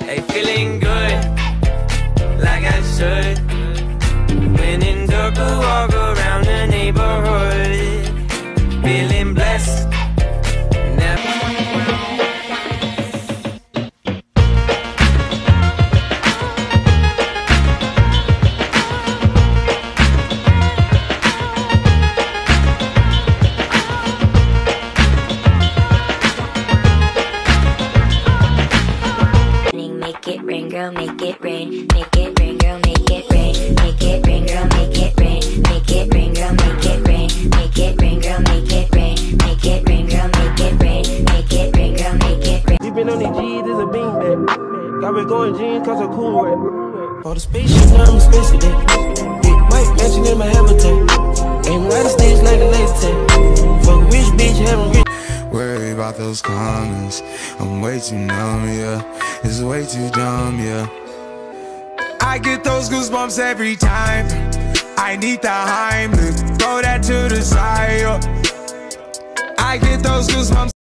Hey, feeling good, like I should. When in darker, walk around the neighborhood. Feeling blessed. Make it rain, girl, make it rain. Make it rain, girl, make it rain. Make it rain, girl, make it rain. Make it rain, girl, make it rain. Make it rain, girl, make it rain. Make it rain, girl, make it rain. Make it rain, girl, make it rain. Deep on these G's is a beanbag. Got me going jeans cause I'm cool rap. For the spaceship, now I'm a space cadet. Big white mansion in my habitat. Aim right a stage like a laser tag. Fuck a rich bitch, having rich. Worry about those comments. I'm way too numb, yeah. It's way too dumb, yeah. I get those goosebumps every time. I need the Heimlich, throw that to the side, yeah. I get those goosebumps.